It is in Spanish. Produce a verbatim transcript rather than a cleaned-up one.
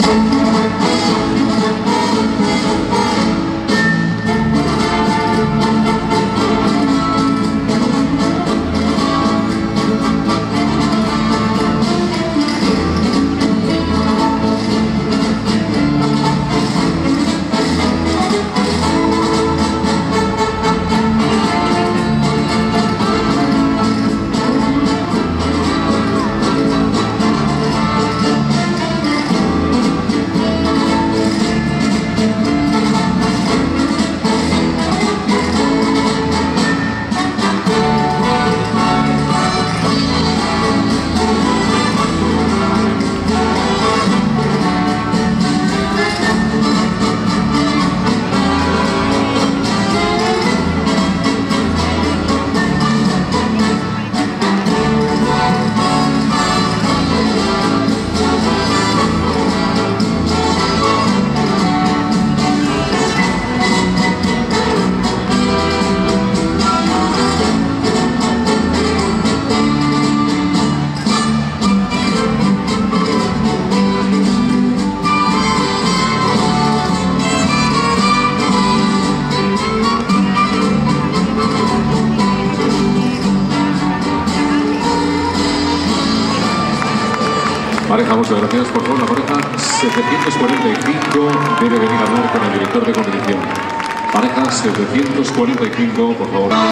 Pareja, muchas gracias. Por favor, la pareja setecientos cuarenta y cinco debe venir a hablar con el director de competición. Pareja setecientos cuarenta y cinco, por favor.